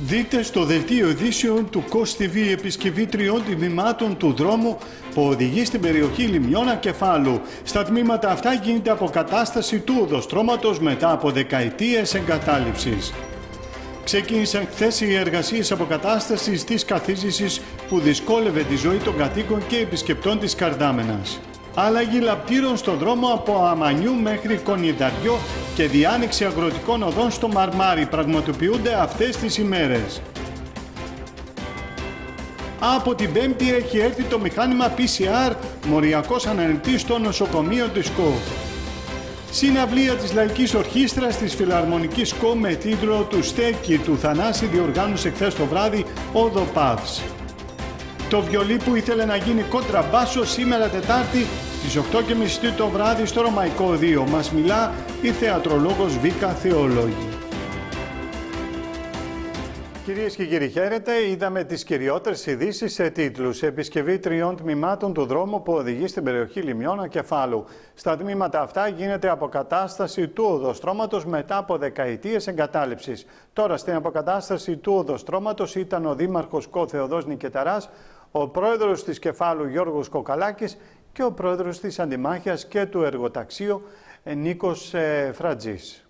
Δείτε στο δελτίο ειδήσεων του COS TV επισκευή 3 τμήματων του δρόμου που οδηγεί στην περιοχή Λιμιώνα Κεφάλου. Στα τμήματα αυτά γίνεται αποκατάσταση του οδοστρώματος μετά από δεκαετίες εγκατάλειψης. Ξεκίνησαν χθες οι εργασίες αποκατάστασης της καθίζησης που δυσκόλευε τη ζωή των κατοίκων και επισκεπτών της Καρδάμενας. Άλλαγη λαπτήρων στον δρόμο από Αμανιού μέχρι Κονιδαριό και διάνοιξη αγροτικών οδών στο Μαρμάρι πραγματοποιούνται αυτές τις ημέρες. Από την Πέμπτη έχει έρθει το μηχάνημα PCR μοριακός αναλυτής στο νοσοκομείο της ΚΟ. Συναυλία της Λαϊκής Ορχήστρας της Φιλαρμονικής ΚΟ με τίτλο «Του Στέκη» του Θανάση διοργάνωσε χθες το βράδυ ο Δοπαύς. Το βιολί που ήθελε να γίνει κοντραμπάσο σήμερα Τετάρτη στις 8:30 το βράδυ στο Ρωμαϊκό 2. Μας μιλά η θεατρολόγος Βίκα Θεολόγη. Κυρίες και κύριοι, χαίρετε. Είδαμε τις κυριότερες ειδήσεις σε τίτλους. Επισκευή 3 τμήματων του δρόμου που οδηγεί στην περιοχή Λιμιώνα Κεφάλου. Στα τμήματα αυτά γίνεται αποκατάσταση του οδοστρώματος μετά από δεκαετίες εγκατάλειψης. Τώρα στην αποκατάσταση του οδοστρώματος ήταν ο Δήμαρχος ΚΟ Θεοδός Νικεταράς, ο πρόεδρος της Κεφάλου Γιώργος Κοκαλάκης και ο πρόεδρος της Αντιμάχειας και του Εργοταξίου Νίκος Φρατζής.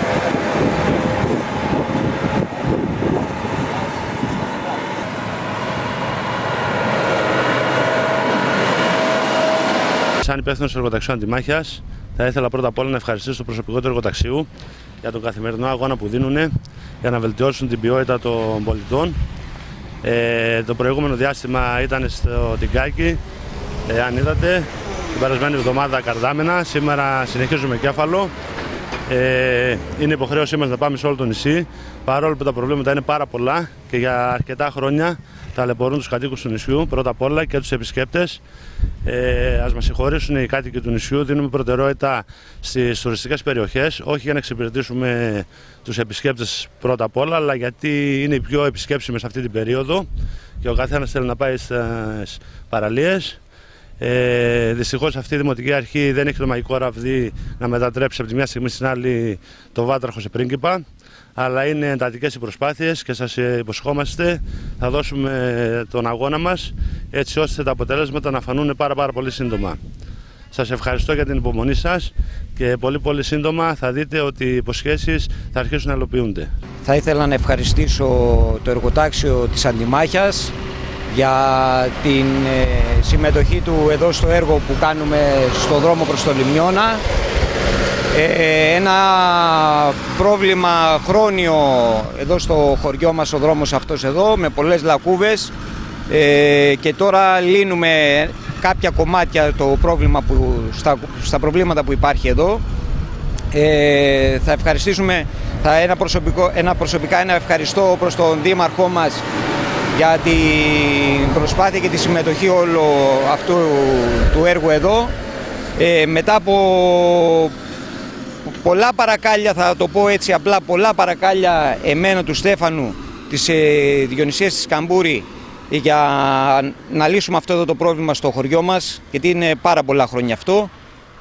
Σαν υπεύθυνος του Εργοταξίου Αντιμάχειας, θα ήθελα πρώτα απ' όλα να ευχαριστήσω το προσωπικό του Εργοταξίου για τον καθημερινό αγώνα που δίνουν για να βελτιώσουν την ποιότητα των πολιτών. Το προηγούμενο διάστημα ήταν στο Τυγκάκι, αν είδατε, την περασμένη εβδομάδα Καρδάμενα, σήμερα συνεχίζουμε Κέφαλο. Είναι υποχρέωσή μας να πάμε σε όλο το νησί, παρόλο που τα προβλήματα είναι πάρα πολλά και για αρκετά χρόνια ταλαιπωρούν τους κατοίκους του νησιού, πρώτα απ' όλα και τους επισκέπτες. Ας μας συγχωρήσουν οι κάτοικοι του νησιού, δίνουμε προτεραιότητα στις τουριστικές περιοχές, όχι για να εξυπηρετήσουμε τους επισκέπτες πρώτα απ' όλα, αλλά γιατί είναι οι πιο επισκέψιμες αυτή την περίοδο και ο καθένας θέλει να πάει στις παραλίες. Δυστυχώς αυτή η Δημοτική Αρχή δεν έχει το μαγικό ραβδί να μετατρέψει από τη μια στιγμή στην άλλη το Βάτραχο σε πρίγκιπα, αλλά είναι εντατικές οι προσπάθειες και σας υποσχόμαστε θα δώσουμε τον αγώνα μας έτσι ώστε τα αποτελέσματα να φανούν πάρα πολύ σύντομα. Σας ευχαριστώ για την υπομονή σας και πολύ σύντομα θα δείτε ότι οι υποσχέσεις θα αρχίσουν να υλοποιούνται. Θα ήθελα να ευχαριστήσω το Εργοτάξιο της Αντιμάχειας για την συμμετοχή του εδώ στο έργο που κάνουμε στο δρόμο προς το Λιμιώνα. Ένα πρόβλημα χρόνιο εδώ στο χωριό μας ο δρόμος αυτός εδώ με πολλές λακκούβες και τώρα λύνουμε κάποια κομμάτια το πρόβλημα στα προβλήματα που υπάρχει εδώ. Θα ευχαριστήσουμε, προσωπικά ένα ευχαριστώ προς τον Δήμαρχό μας για την προσπάθεια και τη συμμετοχή όλου αυτού του έργου εδώ. Μετά από πολλά παρακάλια, θα το πω έτσι απλά, πολλά παρακάλια εμένα του Στέφανου, της Διονυσίας της Καμπούρη, για να λύσουμε αυτό εδώ το πρόβλημα στο χωριό μας, γιατί είναι πάρα πολλά χρόνια αυτό.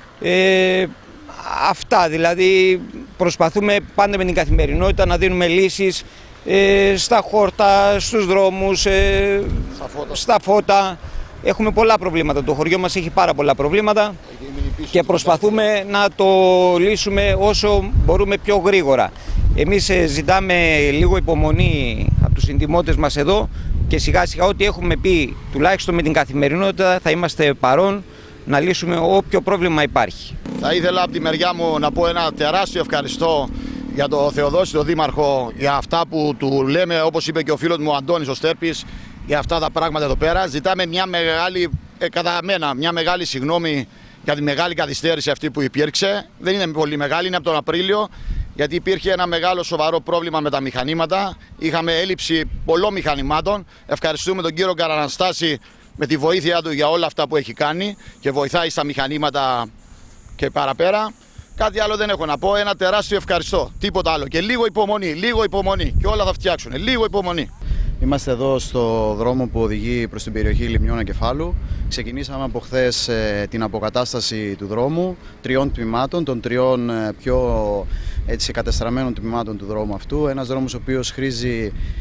Αυτά δηλαδή, προσπαθούμε πάντα με την καθημερινότητα να δίνουμε λύσεις στα χόρτα, στους δρόμους, στα φώτα. Έχουμε πολλά προβλήματα, το χωριό μας έχει πάρα πολλά προβλήματα και προσπαθούμε να το λύσουμε όσο μπορούμε πιο γρήγορα. Εμείς ζητάμε λίγο υπομονή από τους συντιμότες μας εδώ και σιγά σιγά ό,τι έχουμε πει, τουλάχιστον με την καθημερινότητα, θα είμαστε παρόν να λύσουμε όποιο πρόβλημα υπάρχει. Θα ήθελα από τη μεριά μου να πω ένα τεράστιο ευχαριστώ για τον Θεοδόση, τον Δήμαρχο, για αυτά που του λέμε, όπως είπε και ο φίλος μου ο Αντώνης ο Στέρπης, για αυτά τα πράγματα εδώ πέρα. Ζητάμε μια μεγάλη, κατά μένα, μια μεγάλη συγγνώμη για τη μεγάλη καθυστέρηση αυτή που υπήρξε. Δεν είναι πολύ μεγάλη, είναι από τον Απρίλιο, γιατί υπήρχε ένα μεγάλο σοβαρό πρόβλημα με τα μηχανήματα. Είχαμε έλλειψη πολλών μηχανημάτων. Ευχαριστούμε τον κύριο Καραναστάση με τη βοήθεια του για όλα αυτά που έχει κάνει και βοηθάει στα μηχανήματα και παραπέρα. Κάτι άλλο δεν έχω να πω, ένα τεράστιο ευχαριστώ, τίποτα άλλο. Και λίγο υπομονή και όλα θα φτιάξουν, λίγο υπομονή. Είμαστε εδώ στο δρόμο που οδηγεί προς την περιοχή Λιμιώνα Κεφάλου. Ξεκινήσαμε από χθες την αποκατάσταση του δρόμου, 3 τμήματων, των 3 πιο κατεστραμμένων τμήματων του δρόμου αυτού. Ένας δρόμος ο οποίος χρήζει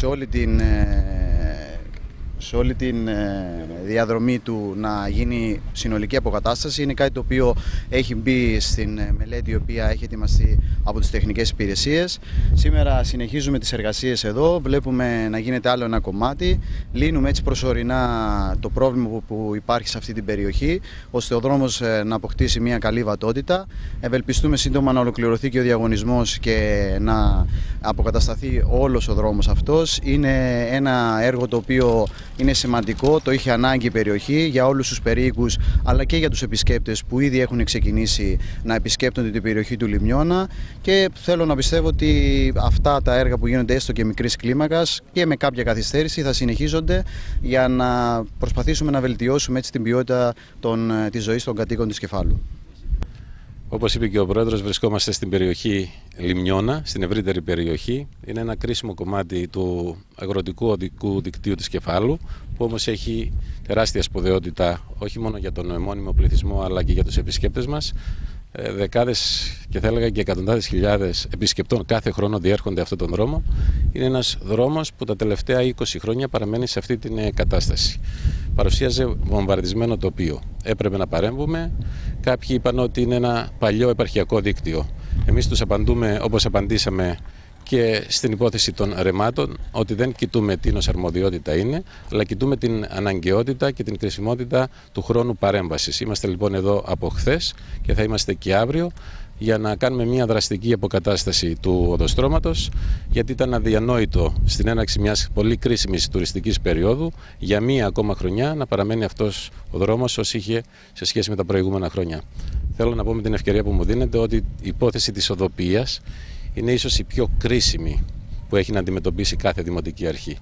σε όλη την διαδρομή του να γίνει συνολική αποκατάσταση. Είναι κάτι το οποίο έχει μπει στην μελέτη η οποία έχει ετοιμαστεί από τις τεχνικές υπηρεσίες. Σήμερα συνεχίζουμε τις εργασίες εδώ, βλέπουμε να γίνεται άλλο ένα κομμάτι, λύνουμε έτσι προσωρινά το πρόβλημα που υπάρχει σε αυτή την περιοχή, ώστε ο δρόμος να αποκτήσει μια καλή βατότητα. Ευελπιστούμε σύντομα να ολοκληρωθεί και ο διαγωνισμός και να αποκατασταθεί όλος ο δρόμος αυτός. Είναι ένα έργο το οποίο είναι σημαντικό, το είχε ανάγκη η περιοχή για όλους τους περίοικους αλλά και για τους επισκέπτες που ήδη έχουν ξεκινήσει να επισκέπτονται την περιοχή του Λιμνιώνα, και θέλω να πιστεύω ότι αυτά τα έργα που γίνονται έστω και μικρής κλίμακας και με κάποια καθυστέρηση θα συνεχίζονται για να προσπαθήσουμε να βελτιώσουμε έτσι την ποιότητα της ζωής των κατοίκων της Κεφάλου. Όπως είπε και ο Πρόεδρος, βρισκόμαστε στην περιοχή Λιμνιώνα, στην ευρύτερη περιοχή. Είναι ένα κρίσιμο κομμάτι του αγροτικού οδικού δικτύου της Κεφάλου, που όμως έχει τεράστια σπουδαιότητα όχι μόνο για τον μόνιμο πληθυσμό αλλά και για τους επισκέπτες μας. Δεκάδες και θα έλεγα και εκατοντάδες χιλιάδες επισκεπτών κάθε χρόνο διέρχονται αυτόν τον δρόμο. Είναι ένας δρόμος που τα τελευταία 20 χρόνια παραμένει σε αυτή την κατάσταση. Παρουσίαζε βομβαρδισμένο τοπίο. Έπρεπε να παρέμβουμε. Κάποιοι είπαν ότι είναι ένα παλιό επαρχιακό δίκτυο. Εμείς τους απαντούμε όπως απαντήσαμε και στην υπόθεση των ρεμάτων, ότι δεν κοιτούμε τι αρμοδιότητα είναι, αλλά κοιτούμε την αναγκαιότητα και την κρισιμότητα του χρόνου παρέμβασης. Είμαστε λοιπόν εδώ από χθες και θα είμαστε και αύριο για να κάνουμε μια δραστική αποκατάσταση του οδοστρώματος, γιατί ήταν αδιανόητο στην έναρξη μιας πολύ κρίσιμης τουριστικής περίοδου για μία ακόμα χρονιά να παραμένει αυτός ο δρόμος ως είχε σε σχέση με τα προηγούμενα χρόνια. Θέλω να πω με την ευκαιρία που μου δίνετε ότι η υπόθεση της οδοποιίας είναι ίσως η πιο κρίσιμη που έχει να αντιμετωπίσει κάθε δημοτική αρχή.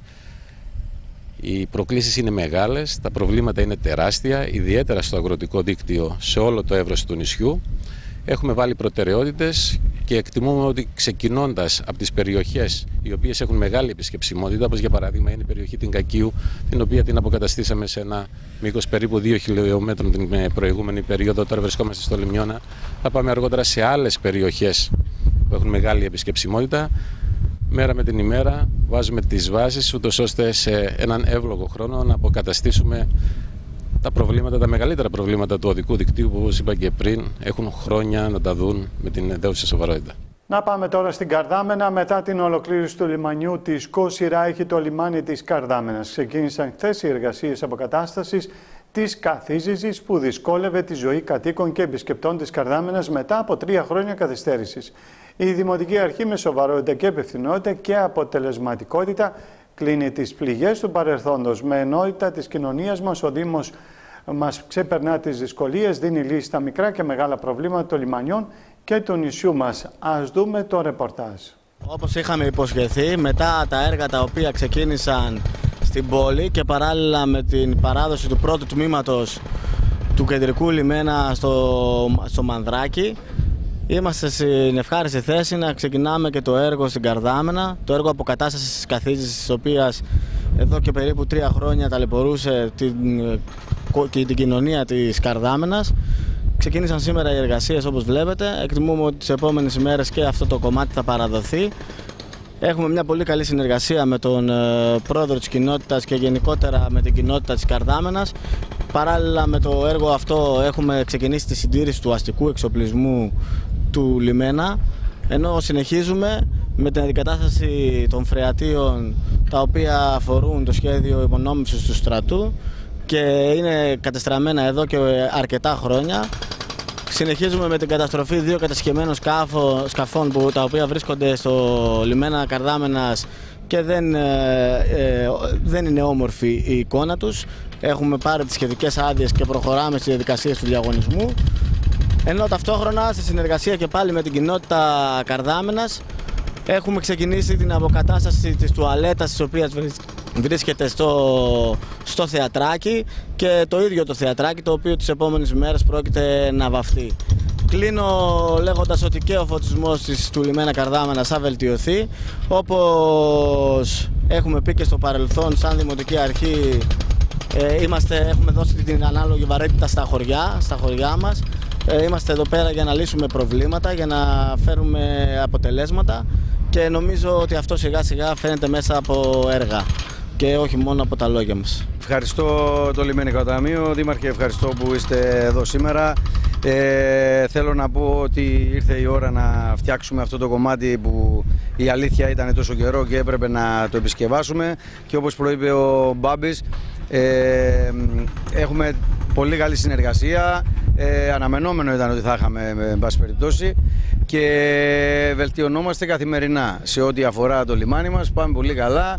Οι προκλήσεις είναι μεγάλες, τα προβλήματα είναι τεράστια, ιδιαίτερα στο αγροτικό δίκτυο σε όλο το εύρος του νησιού. Έχουμε βάλει προτεραιότητες και εκτιμούμε ότι ξεκινώντας από τις περιοχές οι οποίες έχουν μεγάλη επισκεψιμότητα, όπως για παράδειγμα είναι η περιοχή την Κακίου, την οποία την αποκαταστήσαμε σε ένα μήκος περίπου 2 χιλιόμετρων την προηγούμενη περίοδο, τώρα βρισκόμαστε στο Λιμνιώνα, θα πάμε αργότερα σε άλλες περιοχές που έχουν μεγάλη επισκεψιμότητα. Μέρα με την ημέρα βάζουμε τις βάσεις ούτως ώστε σε έναν εύλογο χρόνο να αποκαταστήσουμε τα προβλήματα, τα μεγαλύτερα προβλήματα του οδικού δικτύου που, όπως είπα και πριν, έχουν χρόνια να τα δουν με την δέουσα σοβαρότητα. Να πάμε τώρα στην Καρδάμενα. Μετά την ολοκλήρωση του λιμανιού της Κόσυρα έχει το λιμάνι της Καρδάμενας. Ξεκίνησαν χθες οι εργασίες αποκατάστασης της καθίζησης που δυσκόλευε τη ζωή κατοίκων και επισκεπτών της Καρδάμενας μετά από 3 χρόνια καθυστέρησης. Η Δημοτική Αρχή με σοβαρότητα και υπευθυνότητα και αποτελεσματικότητα κλείνει τις πληγές του παρελθόντος. Με ενότητα της κοινωνίας μας, ο Δήμος μας ξεπερνά τις δυσκολίες, δίνει λύση στα μικρά και μεγάλα προβλήματα των λιμανιών και του νησιού μας. Ας δούμε το ρεπορτάζ. Όπως είχαμε υποσχεθεί, μετά τα έργα τα οποία ξεκίνησαν στην πόλη και παράλληλα με την παράδοση του πρώτου τμήματος του κεντρικού λιμένα στο Μανδράκι, είμαστε στην ευχάριστη θέση να ξεκινάμε και το έργο στην Καρδάμενα, το έργο αποκατάστασης της καθίζησης, της οποίας εδώ και περίπου 3 χρόνια ταλαιπωρούσε την κοινωνία της Καρδάμενας. Ξεκίνησαν σήμερα οι εργασίες όπως βλέπετε, εκτιμούμε ότι τις επόμενες ημέρες και αυτό το κομμάτι θα παραδοθεί. Έχουμε μια πολύ καλή συνεργασία με τον πρόεδρο της κοινότητας και γενικότερα με την κοινότητα της Καρδάμενας. Παράλληλα με το έργο αυτό έχουμε ξεκινήσει τη συντήρηση του αστικού εξοπλισμού του λιμένα, ενώ συνεχίζουμε με την αντικατάσταση των φρεατίων τα οποία αφορούν το σχέδιο υπονόμευσης του στρατού και είναι κατεστραμμένα εδώ και αρκετά χρόνια. Συνεχίζουμε με την καταστροφή 2 κατασκευμένων σκαφών τα οποία βρίσκονται στο λιμένα Καρδάμενας και δεν είναι όμορφη η εικόνα τους. Έχουμε πάρει τις σχετικές άδειες και προχωράμε στις διαδικασίες του διαγωνισμού. Ενώ ταυτόχρονα στη συνεργασία και πάλι με την κοινότητα Καρδάμενας έχουμε ξεκινήσει την αποκατάσταση της τουαλέτας της οποίας βρίσκεται στο θεατράκι και το ίδιο το θεατράκι το οποίο τις επόμενες ημέρες πρόκειται να βαφθεί. Κλείνω λέγοντας ότι και ο φωτισμός του λιμένα Καρδάμενας θα βελτιωθεί. Όπως έχουμε πει και στο παρελθόν, σαν Δημοτική Αρχή έχουμε δώσει την ανάλογη βαρύτητα στα χωριά μας. Είμαστε εδώ πέρα για να λύσουμε προβλήματα, για να φέρουμε αποτελέσματα και νομίζω ότι αυτό σιγά σιγά φαίνεται μέσα από έργα και όχι μόνο από τα λόγια μας. Ευχαριστώ το Λιμενικό Ταμείο. Δήμαρχε, ευχαριστώ που είστε εδώ σήμερα. Θέλω να πω ότι ήρθε η ώρα να φτιάξουμε αυτό το κομμάτι που η αλήθεια ήταν τόσο καιρό και έπρεπε να το επισκευάσουμε, και όπως προείπε ο Μπάμπης, έχουμε πολύ καλή συνεργασία, αναμενόμενο ήταν ότι θα είχαμε με πάση περιπτώσει, και βελτιωνόμαστε καθημερινά σε ό,τι αφορά το λιμάνι μας. Πάμε πολύ καλά.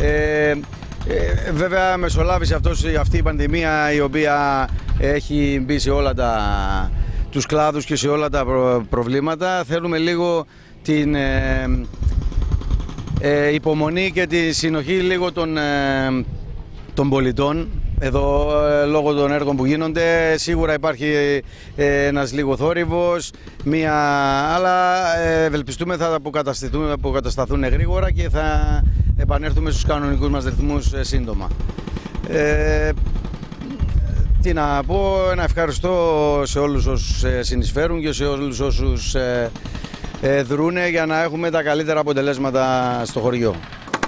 Βέβαια μεσολάβησε αυτή η πανδημία, η οποία έχει μπει σε όλα τους κλάδους και σε όλα τα προβλήματα. Θέλουμε λίγο την υπομονή και τη συνοχή λίγο των πολιτών εδώ, λόγω των έργων που γίνονται. Σίγουρα υπάρχει ένας λίγο θόρυβος, αλλά ευελπιστούμε θα αποκατασταθούν γρήγορα και θα επανέλθουμε στους κανονικούς μας ρυθμούς σύντομα. Τι να πω, ένα ευχαριστώ σε όλους όσους συνεισφέρουν και σε όλους όσους δρούνε για να έχουμε τα καλύτερα αποτελέσματα στο χωριό.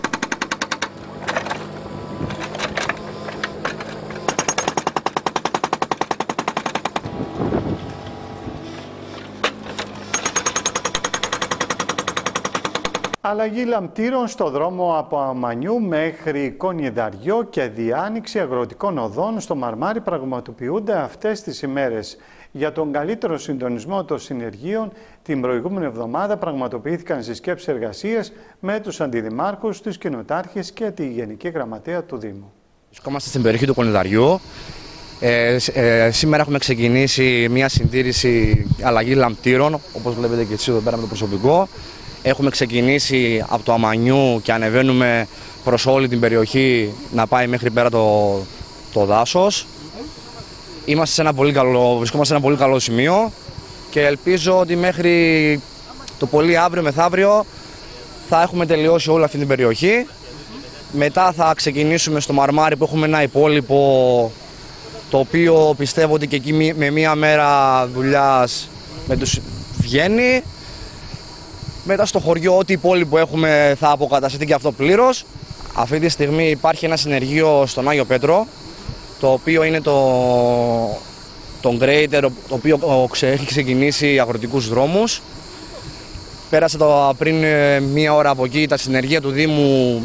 Αλλαγή λαμπτήρων στο δρόμο από Αμανιού μέχρι Κονιδαριό και διάνοιξη αγροτικών οδών στο Μαρμάρι πραγματοποιούνται αυτές τις ημέρες. Για τον καλύτερο συντονισμό των συνεργείων, την προηγούμενη εβδομάδα πραγματοποιήθηκαν συσκέψεις εργασίας με τους αντιδημάρχους, τους κοινοτάρχες και τη Γενική Γραμματέα του Δήμου. Βρισκόμαστε στην περιοχή του Κονιδαριού. Σήμερα έχουμε ξεκινήσει μια συντήρηση αλλαγή λαμπτήρων, όπως βλέπετε και εσείς εδώ πέρα με το προσωπικό. Έχουμε ξεκινήσει από το Αμανιού και ανεβαίνουμε προς όλη την περιοχή να πάει μέχρι πέρα το δάσος. Βρισκόμαστε σε ένα πολύ καλό σημείο και ελπίζω ότι μέχρι το πολύ αύριο μεθαύριο θα έχουμε τελειώσει όλη αυτή την περιοχή. Μετά θα ξεκινήσουμε στο Μαρμάρι που έχουμε ένα υπόλοιπο, το οποίο πιστεύω ότι και εκεί με μία μέρα δουλειάς με τους βγαίνει. Μετά στο χωριό, ό,τι υπόλοιπο έχουμε θα αποκατασταθεί και αυτό πλήρως. Αυτή τη στιγμή υπάρχει ένα συνεργείο στον Άγιο Πέτρο, το οποίο είναι το Greater, το οποίο έχει ξεκινήσει αγροτικούς δρόμους. Πέρασε πριν μία ώρα από εκεί τα συνεργεία του Δήμου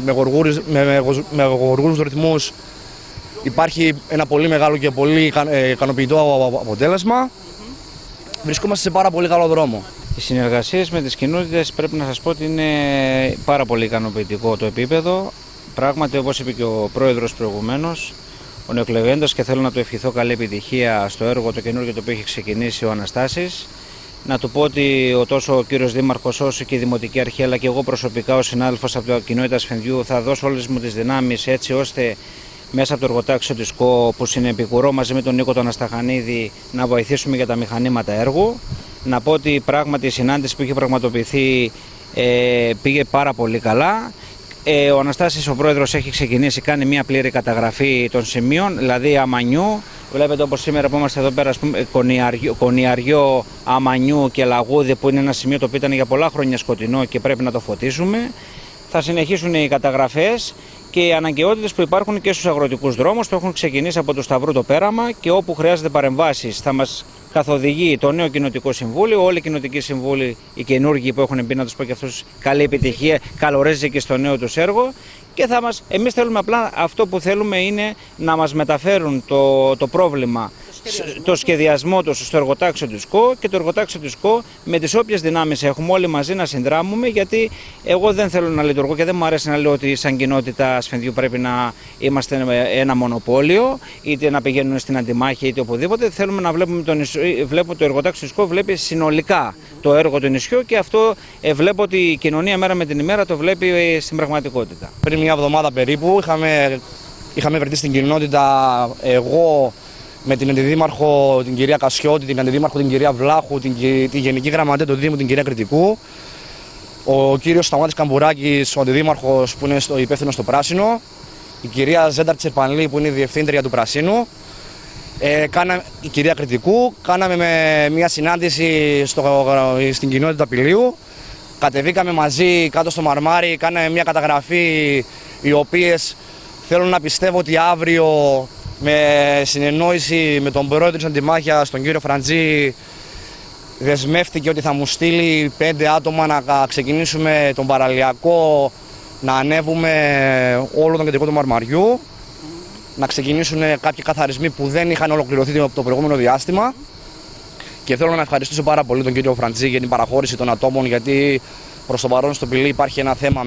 με γοργούς ρυθμούς. Υπάρχει ένα πολύ μεγάλο και πολύ ικανοποιητικό αποτέλεσμα. Βρισκόμαστε σε πάρα πολύ καλό δρόμο. Οι συνεργασίες με τις κοινότητες πρέπει να σας πω ότι είναι πάρα πολύ ικανοποιητικό το επίπεδο. Πράγματι, όπως είπε και ο πρόεδρος προηγουμένως, ο νεοεκλεγέντος, και θέλω να του ευχηθώ καλή επιτυχία στο έργο το καινούργιο το οποίο έχει ξεκινήσει ο Αναστάσης. Να του πω ότι τόσο ο κύριος Δήμαρχος όσο και η Δημοτική Αρχή, αλλά και εγώ προσωπικά ως συνάδελφος από την κοινότητα Σφενδιού, θα δώσω όλες μου τις δυνάμεις έτσι ώστε μέσα από το εργοτάξιο του ΣΚΟ που συνεπικουρώ μαζί με τον Νίκο τον Ανασταχανίδη να βοηθήσουμε για τα μηχανήματα έργου. Να πω ότι πράγματι η συνάντηση που είχε πραγματοποιηθεί πήγε πάρα πολύ καλά. Ο Αναστάσης, ο πρόεδρος, έχει ξεκινήσει, κάνει μια πλήρη καταγραφή των σημείων, δηλαδή Αμανιού. Βλέπετε όπως σήμερα που είμαστε εδώ πέρα, ας πούμε, Κονιαριό, Αμανιού και Λαγούδι, που είναι ένα σημείο το οποίο ήταν για πολλά χρόνια σκοτεινό και πρέπει να το φωτίσουμε. Θα συνεχίσουν οι καταγραφές και οι αναγκαιότητες που υπάρχουν και στους αγροτικούς δρόμους που έχουν ξεκινήσει από το Σταυρού το πέραμα, και όπου χρειάζεται παρεμβάσεις θα μας καθοδηγεί το νέο κοινοτικό συμβούλιο. Όλοι οι κοινοτικοί συμβούλοι, οι καινούργοι που έχουν μπει, να τους πω και αυτούς καλή επιτυχία, καλορίζει και στο νέο τους έργο. Και εμείς θέλουμε απλά, αυτό που θέλουμε είναι να μας μεταφέρουν το πρόβλημα, το σχεδιασμό του στο εργοτάξιο του ΣΚΟ, και το εργοτάξιο του ΣΚΟ με τις όποιες δυνάμεις έχουμε όλοι μαζί να συνδράμουμε, γιατί εγώ δεν θέλω να λειτουργώ και δεν μου αρέσει να λέω ότι σαν κοινότητα Σφενδιού πρέπει να είμαστε ένα μονοπόλιο, είτε να πηγαίνουν στην αντιμάχη είτε οπουδήποτε. Θέλουμε να βλέπουμε το εργοτάξιο του ΣΚΟ βλέπει συνολικά το έργο του νησιού, και αυτό βλέπω ότι η κοινωνία μέρα με την ημέρα το βλέπει στην πραγματικότητα. Πριν μια εβδομάδα περίπου είχαμε βρεθεί στην κοινότητα, εγώ με την αντιδήμαρχο την κυρία Κασιώτη, την αντιδήμαρχο την κυρία Βλάχου, τη Γενική Γραμματέα του Δήμου την κυρία Κρητικού, ο κύριος Σταμάτης Καμπουράκης, ο αντιδήμαρχος που είναι υπεύθυνος στο Πράσινο, η κυρία Ζέντα Τσερπανλή που είναι η διευθύντρια του Πρασίνου, η κυρία Κρητικού. Κάναμε μια συνάντηση στην κοινότητα Πηλίου Κατεβήκαμε μαζί κάτω στο Μαρμάρι, κάναμε μια καταγραφή, οι οποίες θέλω να πιστεύω ότι αύριο με συνεννόηση με τον πρόεδρο της Αντιμάχειας, τον κύριο Φραντζή, δεσμεύτηκε ότι θα μου στείλει 5 άτομα να ξεκινήσουμε τον παραλιακό, να ανέβουμε όλο τον κεντρικό του Μαρμαριού, να ξεκινήσουν κάποιοι καθαρισμοί που δεν είχαν ολοκληρωθεί από το προηγούμενο διάστημα. Και θέλω να ευχαριστήσω πάρα πολύ τον κύριο Φραντζή για την παραχώρηση των ατόμων, γιατί προς το παρόν στο Πηλί υπάρχει ένα θέμα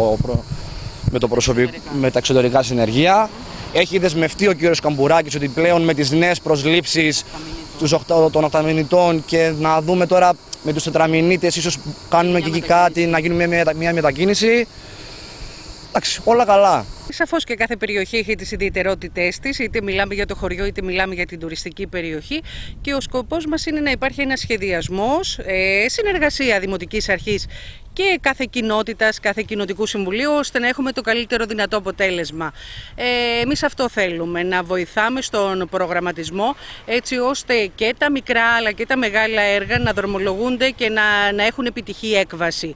με τα εξωτερικά συνεργεία. Έχει δεσμευτεί ο κύριος Καμπουράκης ότι πλέον με τις νέες προσλήψεις των οκταμηνητών και να δούμε τώρα με τους τετραμηνίτες, ίσως κάνουμε και εκεί κάτι, να γίνει μια μετακίνηση. Εντάξει, όλα καλά. Σαφώς και κάθε περιοχή έχει τις ιδιαιτερότητές της, είτε μιλάμε για το χωριό είτε μιλάμε για την τουριστική περιοχή, και ο σκοπός μας είναι να υπάρχει ένας σχεδιασμός, συνεργασία Δημοτικής Αρχής και κάθε κοινότητας, κάθε κοινοτικού συμβουλίου, ώστε να έχουμε το καλύτερο δυνατό αποτέλεσμα. Εμείς αυτό θέλουμε, να βοηθάμε στον προγραμματισμό, έτσι ώστε και τα μικρά αλλά και τα μεγάλα έργα να δρομολογούνται και να έχουν επιτυχή έκβαση.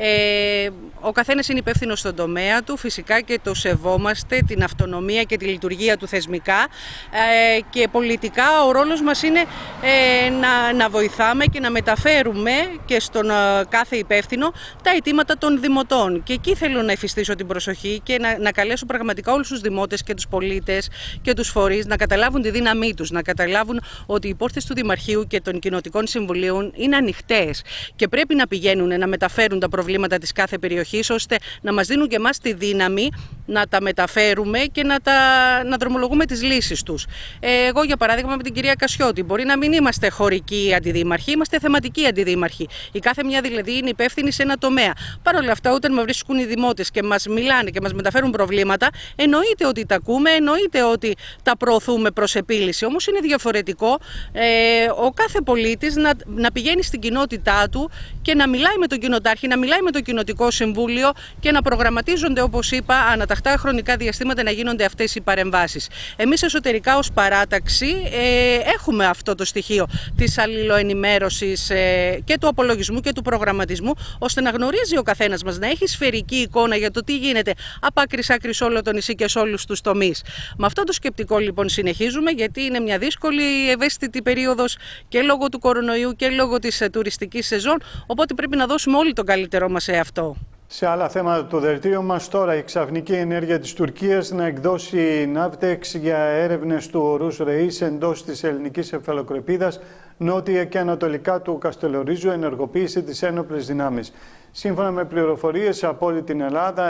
Ο καθένας είναι υπεύθυνος στον τομέα του, φυσικά, και το σεβόμαστε, την αυτονομία και τη λειτουργία του θεσμικά, και πολιτικά ο ρόλος μας είναι να βοηθάμε και να μεταφέρουμε και στον κάθε υπεύθυνο τα αιτήματα των δημοτών. Και εκεί θέλω να εφιστήσω την προσοχή και να καλέσω πραγματικά όλους τους δημότες και τους πολίτες και τους φορείς να καταλάβουν τη δύναμή τους, να καταλάβουν ότι οι πόρτες του Δημαρχείου και των κοινοτικών συμβουλίων είναι ανοιχτές και πρέπει να πηγαίνουν να μεταφέρουν τα προβλήματα της κάθε περιοχής, ώστε να μας δίνουν και εμάς τη δύναμη να τα μεταφέρουμε και να δρομολογούμε τις λύσεις τους. Εγώ, για παράδειγμα, με την κυρία Κασιώτη, μπορεί να μην είμαστε χωρικοί αντιδήμαρχοι, είμαστε θεματικοί αντιδήμαρχοι. Η κάθε μια δηλαδή είναι υπεύθυνη σε ένα τομέα. Παρ' όλα αυτά, όταν με βρίσκουν οι δημότες και μας μιλάνε και μας μεταφέρουν προβλήματα, εννοείται ότι τα ακούμε, εννοείται ότι τα προωθούμε προς επίλυση. Όμως είναι διαφορετικό ο κάθε πολίτης να πηγαίνει στην κοινότητά του και να μιλάει με τον κοινοτάρχη, να μιλάει με το κοινοτικό συμβούλιο και να προγραμματίζονται, όπως είπα, ανατακτά χρονικά διαστήματα να γίνονται αυτές οι παρεμβάσεις. Εμείς εσωτερικά ως παράταξη έχουμε αυτό το στοιχείο της αλληλοενημέρωσης και του απολογισμού και του προγραμματισμού, ώστε να γνωρίζει ο καθένας μας, να έχει σφαιρική εικόνα για το τι γίνεται από άκρη σ' άκρη σε όλο το νησί και σε όλους τους τομείς. Με αυτό το σκεπτικό λοιπόν συνεχίζουμε, γιατί είναι μια δύσκολη, ευαίσθητη περίοδος και λόγω του κορονοϊού και λόγω της τουριστικής σεζόν, οπότε πρέπει να δώσουμε όλοι τον καλύτερό μας σε αυτό. Σε άλλα θέματα του δελτίου μας τώρα, η ξαφνική ενέργεια της Τουρκίας να εκδώσει Ναύτεξ για έρευνες του ορούς Ρεΐς εντός της ελληνικής κεφαλοκρηπίδας, νότια και ανατολικά του Καστελορίζου, ενεργοποίησε τις ένοπλες δυνάμεις. Σύμφωνα με πληροφορίες από όλη την Ελλάδα,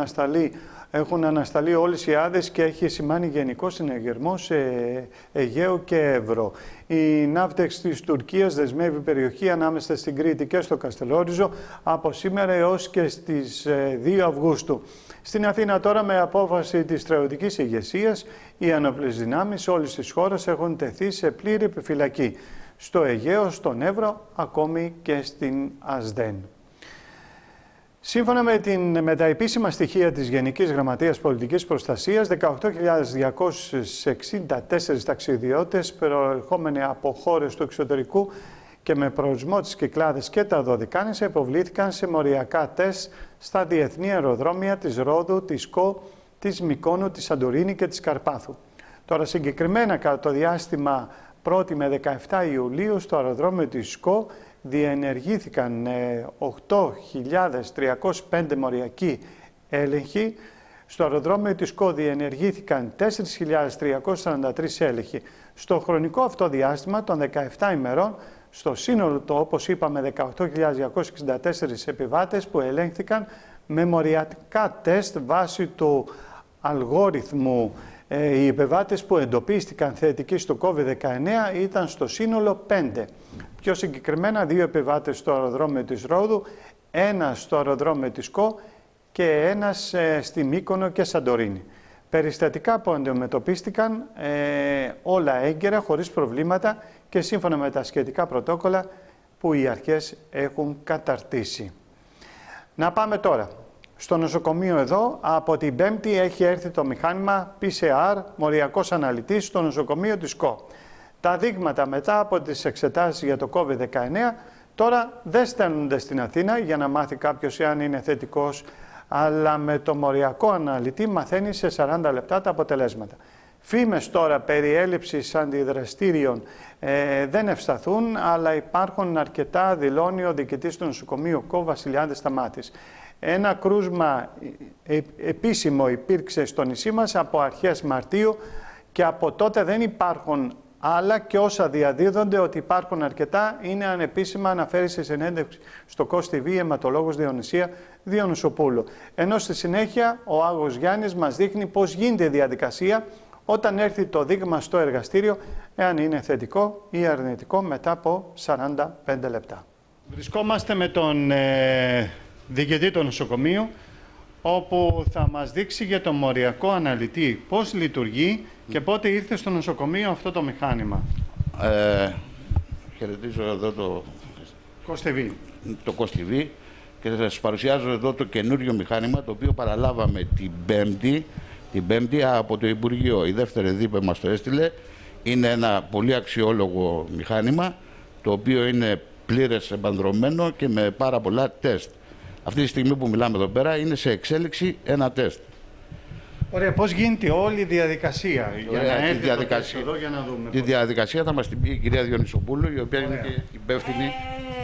έχουν ανασταλεί όλες οι άδειες και έχει σημάνει γενικό συνεγερμό σε Αιγαίο και Εύρο. Η Ναύτεξ της Τουρκίας δεσμεύει περιοχή ανάμεσα στην Κρήτη και στο Καστελόριζο από σήμερα έως και στις 2 Αυγούστου. Στην Αθήνα τώρα, με απόφαση της στρατιωτικής ηγεσίας, οι ένοπλες δυνάμεις όλης της χώρας έχουν τεθεί σε πλήρη επιφυλακή. Στο Αιγαίο, στον Εύρο, ακόμη και στην Ασδέν. Σύμφωνα με τα επίσημα στοιχεία της Γενικής Γραμματείας Πολιτικής Προστασίας, 18.264 ταξιδιώτες προερχόμενοι από χώρες του εξωτερικού και με προορισμό τις Κυκλάδες και τα Δωδικάνησα υποβλήθηκαν σε μοριακά τεστ στα διεθνή αεροδρόμια της Ρόδου, της ΚΟ, της Μυκόνου, της Σαντορίνη και της Καρπάθου. Τώρα συγκεκριμένα κατά το διάστημα 1η με 17 Ιουλίου στο αεροδρόμιο της ΚΟ διενεργήθηκαν 8.305 μοριακοί έλεγχοι. Στο αεροδρόμιο της ΚΟ διενεργήθηκαν 4.343 έλεγχοι. Στο χρονικό αυτό διάστημα των 17 ημερών, στο σύνολο το, όπως είπαμε, 18.264 επιβάτες που ελέγχθηκαν με μοριακά τεστ βάσει του αλγόριθμου. Οι επιβάτες που εντοπίστηκαν θετικοί στο COVID-19 ήταν στο σύνολο 5. Πιο συγκεκριμένα 2 επιβάτες στο αεροδρόμιο της Ρόδου, 1 στο αεροδρόμιο της ΚΟ και 1 στη Μύκονο και Σαντορίνη. Περιστατικά που αντιμετωπίστηκαν όλα έγκαιρα, χωρίς προβλήματα και σύμφωνα με τα σχετικά πρωτόκολλα που οι αρχές έχουν καταρτήσει. Να πάμε τώρα. Στο νοσοκομείο εδώ, από την Πέμπτη έχει έρθει το μηχάνημα PCR, μοριακός αναλυτής, στο νοσοκομείο της ΚΟ. Τα δείγματα μετά από τις εξετάσεις για το COVID-19 Τώρα δεν στέλνονται στην Αθήνα για να μάθει κάποιος εάν είναι θετικός, αλλά με το μοριακό αναλυτή μαθαίνει σε 40 λεπτά τα αποτελέσματα. Φήμες τώρα περί έλλειψης αντιδραστήριων δεν ευσταθούν, αλλά υπάρχουν αρκετά, δηλώνει ο διοικητής του νοσοκομείου ΚΟ Βασιλιάδης Σταμάτης. Ένα κρούσμα επίσημο υπήρξε στο νησί μας από αρχές Μαρτίου και από τότε δεν υπάρχουν άλλα, και όσα διαδίδονται ότι υπάρχουν αρκετά είναι ανεπίσημα, αναφέρει σε συνέντευξη στο COS TV αιματολόγος Διονυσία Διονυσοπούλου. Ενώ στη συνέχεια ο Άγος Γιάννης μας δείχνει πώς γίνεται η διαδικασία όταν έρθει το δείγμα στο εργαστήριο, εάν είναι θετικό ή αρνητικό μετά από 45 λεπτά. Βρισκόμαστε με τον διοικητή του νοσοκομείου, όπου θα μας δείξει για το μοριακό αναλυτή πώς λειτουργεί και πότε ήρθε στο νοσοκομείο αυτό το μηχάνημα. Χαιρετίζω εδώ το COS TV και θα σας παρουσιάζω εδώ το καινούριο μηχάνημα, το οποίο παραλάβαμε την Πέμπτη από το Υπουργείο. Η δεύτερη δίπε μας το έστειλε. Είναι ένα πολύ αξιόλογο μηχάνημα, το οποίο είναι πλήρες εμπανδρωμένο και με πάρα πολλά τεστ. Αυτή τη στιγμή που μιλάμε εδώ πέρα είναι σε εξέλιξη ένα τεστ. Ωραία, πώς γίνεται όλη η διαδικασία? Ωραία, για να έρθει το τεστ εδώ, για να δούμε. Τη διαδικασία θα μας την πει η κυρία Διονυσοπούλου, η οποία είναι και υπεύθυνη.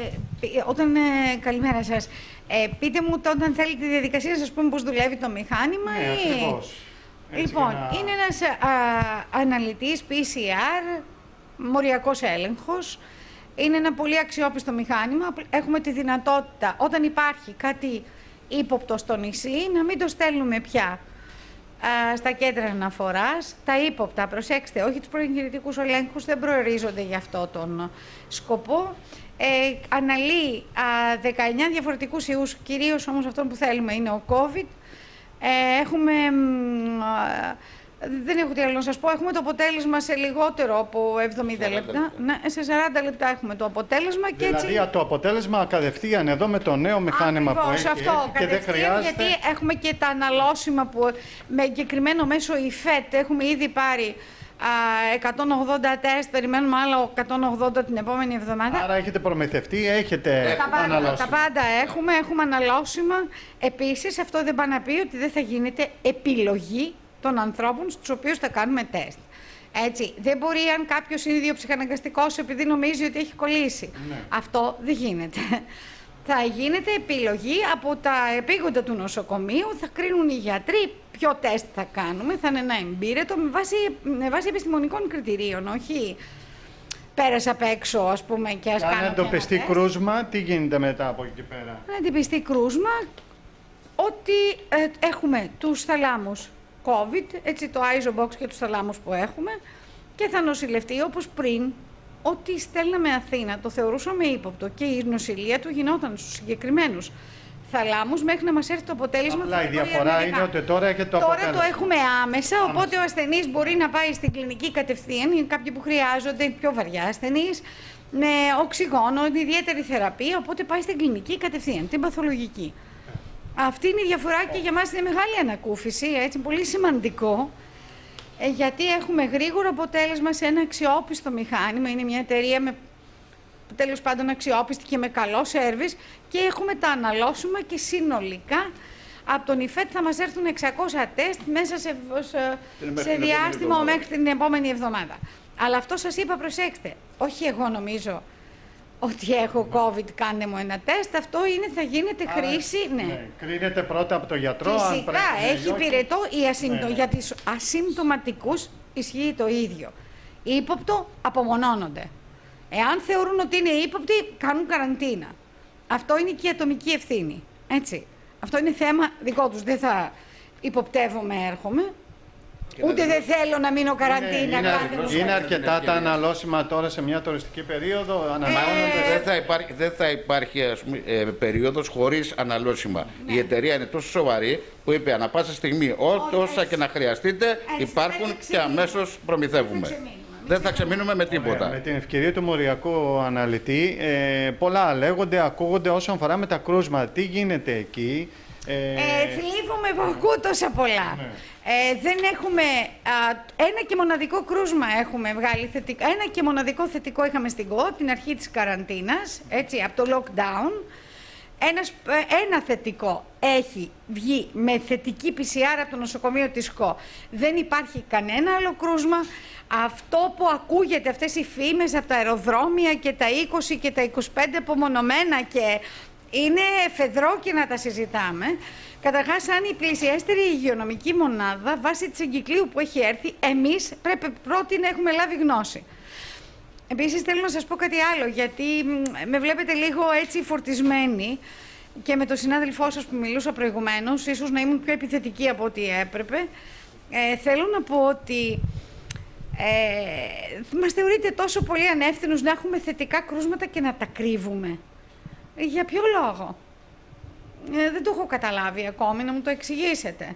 Καλημέρα σας. Πείτε μου όταν θέλετε τη διαδικασία, να σας πούμε πώς δουλεύει το μηχάνημα. Ναι, ακριβώς. Λοιπόν, είναι ένας αναλυτής PCR, μοριακός έλεγχος. Είναι ένα πολύ αξιόπιστο μηχάνημα. Έχουμε τη δυνατότητα, όταν υπάρχει κάτι ύποπτο στο νησί, να μην το στέλνουμε πια στα κέντρα αναφοράς. Τα ύποπτα, προσέξτε, όχι τους προεγχειρητικούς ελέγχους, δεν προορίζονται για αυτό τον σκοπό. Αναλύει 19 διαφορετικούς ιούς, κυρίως όμως αυτό που θέλουμε είναι ο COVID. Δεν έχω τι άλλο να σας πω. Έχουμε το αποτέλεσμα σε λιγότερο από 70 λεπτά. Ναι, σε 40 λεπτά έχουμε το αποτέλεσμα. Και δηλαδή έτσι... το αποτέλεσμα κατευθείαν εδώ με το νέο μηχάνημα που έχει αυτό, και δεν χρειάζεται... Γιατί έχουμε και τα αναλώσιμα που με εγκεκριμένο μέσο ΙΦΕΤ έχουμε ήδη πάρει 180 τεστ, περιμένουμε άλλο 180 την επόμενη εβδομάδα. Άρα έχετε προμηθευτεί, έχετε αναλώσιμα. Τα πάντα έχουμε αναλώσιμα. Επίσης, αυτό δεν πάει να πει ότι δεν θα γίνεται επιλογή των ανθρώπων στους οποίους θα κάνουμε τεστ. Έτσι, δεν μπορεί αν κάποιος είναι ιδιοψυχαναγκαστικός επειδή νομίζει ότι έχει κολλήσει. Ναι. Αυτό δεν γίνεται. Θα γίνεται επιλογή από τα επίγοντα του νοσοκομείου, θα κρίνουν οι γιατροί ποιο τεστ θα κάνουμε, θα είναι ένα εμπείρετο με βάση επιστημονικών κριτηρίων, όχι πέρασα απ' έξω, ας πούμε, και ας κάνω. Αν εντοπιστεί κρούσμα, τι γίνεται μετά από εκεί πέρα? Αν εντοπιστεί κρούσμα, ότι έχουμε τους θαλάμους COVID, έτσι το ISOBOX και τους θαλάμους που έχουμε, και θα νοσηλευτεί όπως πριν. Ό,τι στέλναμε Αθήνα το θεωρούσαμε ύποπτο και η νοσηλεία του γινόταν στους συγκεκριμένους θαλάμους μέχρι να μας έρθει το αποτέλεσμα. Απλά η διαφορά είναι ότι τώρα έχετε το αποτέλεσμα. Τώρα το έχουμε άμεσα, οπότε ο ασθενής μπορεί να πάει στην κλινική κατευθείαν. Είναι κάποιοι που χρειάζονται πιο βαριά ασθενείς, με οξυγόνο, ιδιαίτερη θεραπεία, οπότε πάει στην κλινική κατευθείαν, την παθολογική. Αυτή είναι η διαφορά και για μας είναι μεγάλη ανακούφιση, έτσι, πολύ σημαντικό. Γιατί έχουμε γρήγορο αποτέλεσμα σε ένα αξιόπιστο μηχάνημα. Είναι μια εταιρεία με τέλος πάντων αξιόπιστη και με καλό σέρβις και έχουμε τα αναλώσιμα και συνολικά από τον ΙΦΕΤ θα μας έρθουν 600 τεστ μέσα σε διάστημα μέχρι την επόμενη εβδομάδα. Αλλά αυτό σας είπα, προσέξτε, όχι εγώ νομίζω ότι έχω COVID, κάντε μου ένα τεστ, αυτό είναι, θα γίνεται χρήση, ναι. Κρίνεται πρώτα από το γιατρό. Φυσικά, έχει πυρετό, για τις ασυμπτωματικούς ισχύει το ίδιο. Ύποπτο, απομονώνονται. Εάν θεωρούν ότι είναι ύποπτοι, κάνουν καραντίνα. Αυτό είναι και η ατομική ευθύνη, έτσι. Αυτό είναι θέμα δικό τους, δεν θα υποπτεύομαι, έρχομαι. Ούτε δεν θέλω να μείνω καραντίνα. Είναι αρκετά τα αναλώσιμα τώρα σε μια τουριστική περίοδο. Δεν θα υπάρχει περίοδος χωρίς αναλώσιμα. Ναι. Η εταιρεία είναι τόσο σοβαρή που είπε ανά πάσα στιγμή όσα και να χρειαστείτε υπάρχουν και αμέσως προμηθεύουμε. Δεν θα ξεμείνουμε με τίποτα. Με την ευκαιρία του μοριακού αναλυτή, πολλά λέγονται, ακούγονται όσον αφορά με τα κρούσματα. Τι γίνεται εκεί? Θλίβομαι που ακούω τόσα πολλά. Ναι. Δεν έχουμε, ένα και μοναδικό κρούσμα έχουμε βγάλει θετικό, ένα και μοναδικό θετικό είχαμε στην ΚΟ, την αρχή της καραντίνας, έτσι, από το lockdown. Ένα θετικό έχει βγει με θετική PCR από το νοσοκομείο της ΚΟ. Δεν υπάρχει κανένα άλλο κρούσμα. Αυτό που ακούγεται, αυτές οι φήμες από τα αεροδρόμια και τα 20 και τα 25 απομονωμένα και είναι εφεδρό και να τα συζητάμε. Καταρχάς, σαν η πλησιέστερη υγειονομική μονάδα, βάσει της εγκυκλίου που έχει έρθει, εμείς πρέπει πρώτοι να έχουμε λάβει γνώση. Επίσης, θέλω να σας πω κάτι άλλο, γιατί με βλέπετε λίγο έτσι φορτισμένη και με τον συνάδελφό σας που μιλούσα προηγουμένως, ίσως να ήμουν πιο επιθετική από ό,τι έπρεπε. Θέλω να πω ότι μας θεωρείτε τόσο πολύ ανεύθυνους να έχουμε θετικά κρούσματα και να τα κρύβουμε. Για ποιο λόγο? Δεν το έχω καταλάβει ακόμη, να μου το εξηγήσετε.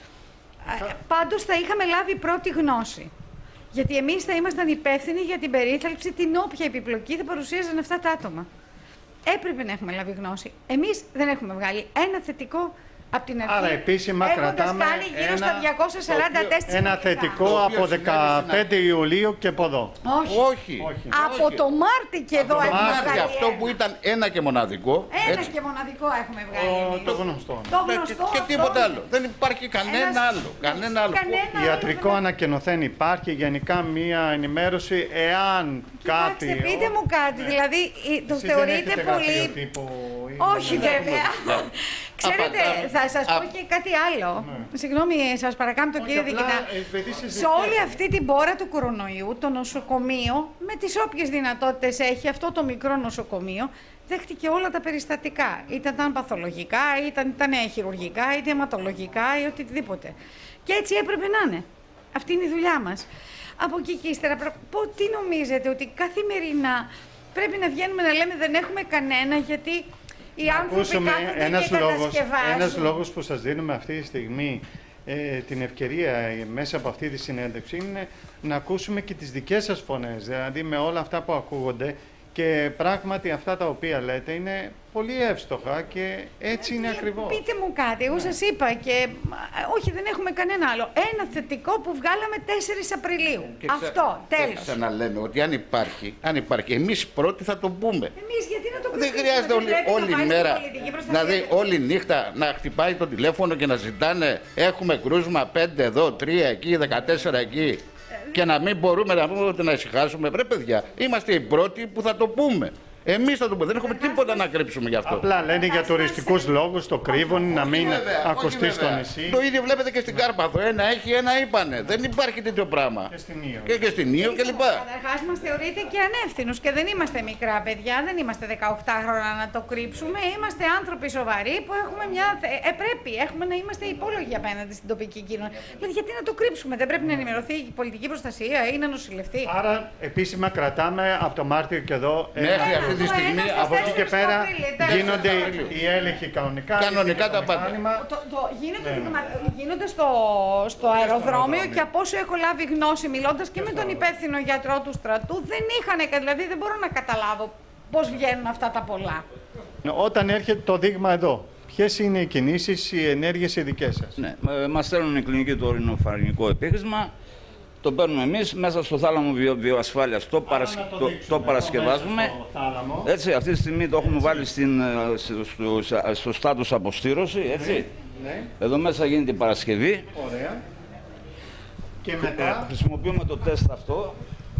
Πάντως θα είχαμε λάβει πρώτη γνώση. Γιατί εμείς θα ήμασταν υπεύθυνοι για την περίθαλψη, την όποια επιπλοκή θα παρουσίαζαν αυτά τα άτομα. Έπρεπε να έχουμε λάβει γνώση. Εμείς δεν έχουμε βγάλει ένα θετικό από την αρχή. Άρα επίσημα κρατάμε κάνει γύρω στα 240 τεστ ένα θετικό από 15 Ιουλίου και από εδώ. Όχι. Από το Μάρτι και εδώ έχουμε βγάλει. Αυτό που ήταν ένα και μοναδικό. Ένα και μοναδικό έχουμε βγάλει. Το γνωστό. Και τίποτα άλλο. Δεν υπάρχει κανένα άλλο. Ιατρικό ανακοινωθέν υπάρχει, γενικά μία ενημέρωση εάν κάτι. Κοιτάξτε, πείτε μου κάτι, δηλαδή το θεωρείτε πολύ. Όχι βέβαια. Ξέρετε, θα σας πω και κάτι άλλο. Συγγνώμη, σας παρακάνω τον κύριο Διοικητά. Σε όλη αυτή την πόρα του κορονοϊού, το νοσοκομείο, με τις όποιες δυνατότητες έχει αυτό το μικρό νοσοκομείο, δέχτηκε όλα τα περιστατικά. Ήταν παθολογικά, ήταν χειρουργικά, είτε αιματολογικά ή οτιδήποτε. Και έτσι έπρεπε να είναι. Αυτή είναι η δουλειά μας. Από εκεί και ύστερα, τι νομίζετε, ότι καθημερινά πρέπει να βγαίνουμε να λέμε δεν έχουμε κανένα, γιατί οι άνθρωποι κάθονται και κατασκευάζουν. Ένας λόγος που σας δίνουμε αυτή τη στιγμή την ευκαιρία μέσα από αυτή τη συνέντευξη είναι να ακούσουμε και τις δικές σας φωνές, δηλαδή με όλα αυτά που ακούγονται, και πράγματι αυτά τα οποία λέτε είναι πολύ εύστοχα και έτσι είναι ακριβώς. Πείτε μου κάτι, εγώ σας είπα και όχι, δεν έχουμε κανένα άλλο. Ένα θετικό που βγάλαμε 4 Απριλίου. Αυτό, τέλος. Και ξαναλέμε ότι αν υπάρχει, εμείς πρώτοι θα το πούμε. Εμείς γιατί να το πούμε? Δεν χρειάζεται όλη μέρα, δηλαδή όλη νύχτα να χτυπάει το τηλέφωνο και να ζητάνε έχουμε κρούσμα 5 εδώ, 3 εκεί, 14 εκεί. Και να μην μπορούμε να πούμε ότι να ησυχάσουμε. Πρέπει, παιδιά, είμαστε οι πρώτοι που θα το πούμε. Εμείς θα το πούμε. Δεν έχουμε τίποτα να κρύψουμε γι' αυτό. Απλά λένε για τουριστικούς λόγους, το κρύβουν, να μην ακουστεί στο νησί. Το ίδιο βλέπετε και στην Κάρπαθο. Ένα έχει, ένα είπανε. Δεν υπάρχει τέτοιο πράγμα. Και στην Ήο κλπ. Καταρχάς μας θεωρείτε και ανεύθυνους και δεν είμαστε μικρά παιδιά, δεν είμαστε 18 χρόνια να το κρύψουμε. Είμαστε άνθρωποι σοβαροί που έχουμε μια. Έχουμε να είμαστε υπόλογοι απέναντι στην τοπική κοινωνία. Γιατί να το κρύψουμε, δεν πρέπει να ενημερωθεί η πολιτική προστασία ή να νοσηλευτεί? Άρα επίσημα κρατάμε από το Μάρτιο και εδώ. Αυτή τη στιγμή, από εκεί και πέρα γίνονται οι έλεγχοι κανονικά. Κανονικά τα πάντα. Γίνονται στο αεροδρόμιο και από όσο έχω λάβει γνώση, μιλώντας και με τον υπεύθυνο γιατρό του στρατού, δεν είχαν, δηλαδή δεν μπορώ να καταλάβω πώς βγαίνουν αυτά τα πολλά. Όταν έρχεται το δείγμα εδώ, ποιες είναι οι κινήσεις, οι ενέργειες οι δικές σας? Ναι, μας στέλνουν η κλινική το ορεινοφαρινικό επίχρισμα. Το παίρνουμε εμείς μέσα στο θάλαμο βιοασφάλειας, το παρασκευάζουμε. Έτσι, αυτή τη στιγμή το έχουμε βάλει στο στάτους αποστήρωση, έτσι. Ναι. Εδώ μέσα γίνεται η Παρασκευή. Ωραία. Και μετά χρησιμοποιούμε το τεστ αυτό.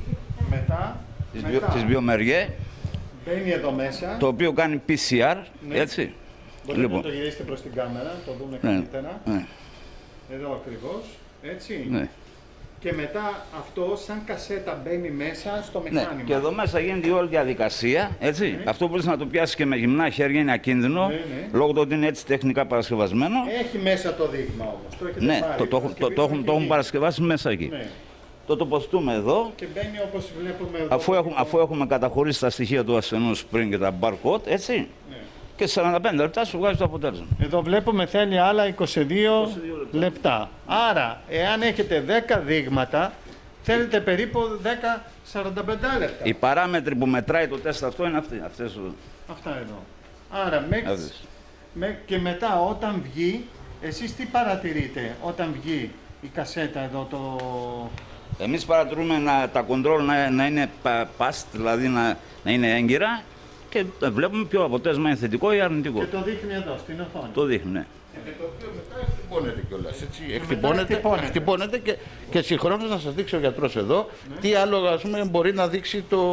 Της Biomérieux. Μπαίνει εδώ μέσα. Το οποίο κάνει PCR, ναι. Έτσι. Μπορείτε να το γυρίσετε προς την κάμερα, το δούμε καλύτερα. Ναι. Εδώ ακριβώς, έτσι. Ναι. Και μετά αυτό σαν κασέτα μπαίνει μέσα στο μηχάνημα. Ναι, και εδώ μέσα γίνεται η όλη διαδικασία, έτσι. Ναι. Αυτό μπορείς να το πιάσεις και με γυμνά χέρια, είναι ακίνδυνο, ναι, ναι. Λόγω του ότι είναι έτσι τεχνικά παρασκευασμένο. Έχει μέσα το δείγμα όμως, το έχετε ναι, πάρει. Το έχουμε παρασκευάσει μέσα εκεί. Ναι. Το τοποθετούμε εδώ. Και μπαίνει όπως βλέπουμε εδώ. Αφού έχουμε καταχωρήσει τα στοιχεία του ασθενούς πριν και τα barcode, έτσι. Ναι. Και σε 45 λεπτά σου βγάζει το αποτέλεσμα. Εδώ βλέπουμε θέλει άλλα 22 λεπτά. Άρα, εάν έχετε 10 δείγματα, θέλετε περίπου 10-45 λεπτά. Οι παράμετροι που μετράει το τεστ αυτό είναι αυτοί. Αυτά εδώ. Άρα, Και μετά όταν βγει, εσείς τι παρατηρείτε όταν βγει η κασέτα εδώ το... Εμείς παρατηρούμε τα κοντρόλ να είναι past, δηλαδή να είναι έγκυρα και βλέπουμε ποιο αποτέλεσμα είναι θετικό ή αρνητικό. Και το δείχνει εδώ στην οθόνη. Το δείχνει, ναι. Το οποίο μετά εκτυπώνεται κιόλας, εκτυπώνεται και συγχρόνως να σας δείξει ο γιατρός εδώ τι άλλο, ας πούμε, μπορεί να δείξει το...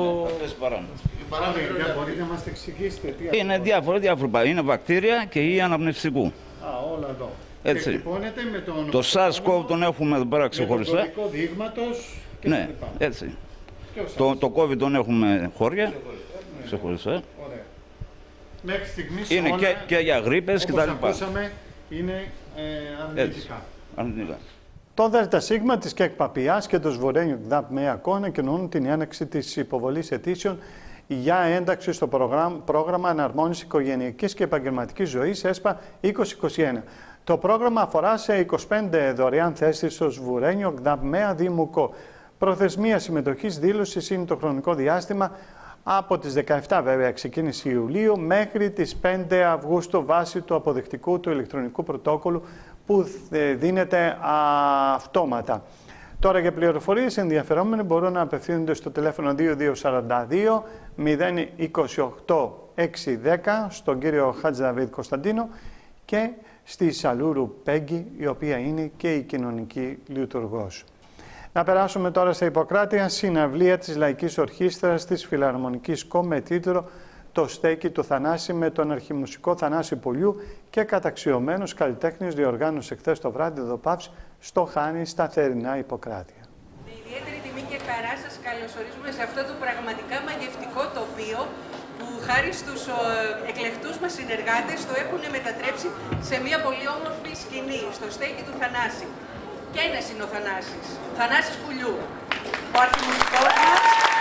Μπορείτε να μας εξηγήσετε τι... Είναι διάφορα, είναι βακτήρια και ή αναπνευστικού. Όλα εδώ. Έτσι. Το SARS-CoV τον έχουμε εδώ πέρα ξεχωριστά. Με το κωδικό δείγματος και ναι, έτσι. Το COVID τον έχουμε χώρια ξεχωριστά. Μέχρι στιγμής είναι όλα, και για γρίπες και τα λοιπά. Όπως ακούσαμε, είναι αρνητικά. Το ΔΣ της ΚΕΚ Παπιάς και το Σβουρένιο ΚΔΑΠ ΜΕΑΚΟ ανακοινώνουν την έναρξη της υποβολής αιτήσεων για ένταξη στο πρόγραμμα Αναρμόνισης Οικογενειακής και Επαγγελματικής Ζωής ΕΣΠΑ 2021. Το πρόγραμμα αφορά σε 25 δωρεάν θέσεις στο Σβουρένιο ΚΔΑΠ ΜΕΑ Δημουκό. Προθεσμία συμμετοχής δήλωσης είναι το χρονικό διάστημα από τις 17 βέβαια ξεκίνηση Ιουλίου μέχρι τις 5 Αυγούστου βάσει του αποδεικτικού του ηλεκτρονικού πρωτόκολλου που δίνεται αυτόματα. Τώρα για πληροφορίες ενδιαφερόμενοι μπορούν να απευθύνονται στο τηλέφωνο 2242 028 610 στον κύριο Χατζηδαβίδ Κωνσταντίνο και στη Σαλούρου Πέγγι, η οποία είναι και η κοινωνική λειτουργός. Να περάσουμε τώρα στα Ιπποκράτεια, συναυλία της Λαϊκής Ορχήστρας της Φιλαρμονικής ΚΟ με τίτλο «Το στέκι του Θανάση» με τον αρχιμουσικό Θανάση Πουλιού και καταξιωμένος καλλιτέχνης διοργάνωσε χθες το βράδυ εδώ Παύς στο Χάνι στα θερινά Ιπποκράτεια. Με ιδιαίτερη τιμή και χαρά σας καλωσορίζουμε σε αυτό το πραγματικά μαγευτικό τοπίο που χάρη στους εκλεκτούς μας συνεργάτες το έχουν μετατρέψει σε μια πολύ όμορφη σκηνή, στο στέκι του Θανάση. Και ένας είναι ο Θανάσης, Θανάσης Πουλιού, ο αρχιμουσικός μας.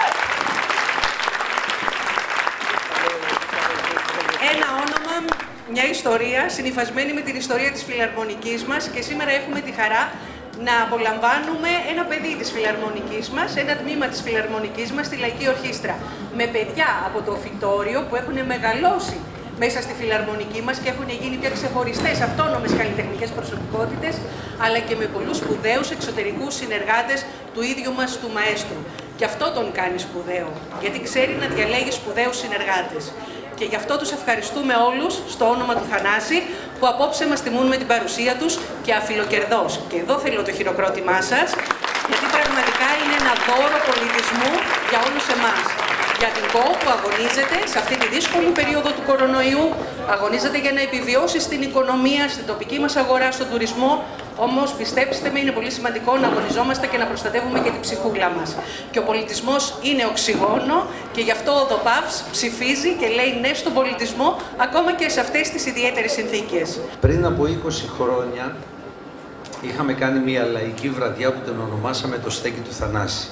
Ένα όνομα, μια ιστορία, συνυφασμένη με την ιστορία της Φιλαρμονικής μας και σήμερα έχουμε τη χαρά να απολαμβάνουμε ένα παιδί της Φιλαρμονικής μας, ένα τμήμα της Φιλαρμονικής μας, τη Λαϊκή Ορχήστρα, με παιδιά από το φυτόριο που έχουν μεγαλώσει μέσα στη Φιλαρμονική μας και έχουν γίνει πια ξεχωριστές αυτόνομες καλλιτεχνικές προσωπικότητες, αλλά και με πολλούς σπουδαίους εξωτερικούς συνεργάτες του ίδιου μας του μαέστρου. Και αυτό τον κάνει σπουδαίο, γιατί ξέρει να διαλέγει σπουδαίους συνεργάτες. Και γι' αυτό τους ευχαριστούμε όλους στο όνομα του Θανάση που απόψε μας τιμούν με την παρουσία τους και αφιλοκερδώς. Και εδώ θέλω το χειροκρότημά σας, γιατί πραγματικά είναι ένα δώρο πολιτισμού για όλους εμάς. Για την ΚΟ που αγωνίζεται σε αυτή τη δύσκολη περίοδο του κορονοϊού, αγωνίζεται για να επιβιώσει στην οικονομία, στην τοπική μας αγορά, στον τουρισμό. Όμως πιστέψτε με, είναι πολύ σημαντικό να αγωνιζόμαστε και να προστατεύουμε και την ψυχούλα μας. Και ο πολιτισμός είναι οξυγόνο και γι' αυτό ο ΔΟΠΑΒΣ ψηφίζει και λέει ναι στον πολιτισμό, ακόμα και σε αυτές τις ιδιαίτερες συνθήκες. Πριν από 20 χρόνια είχαμε κάνει μια λαϊκή βραδιά που την ονομάσαμε το στέκι του Θανάση.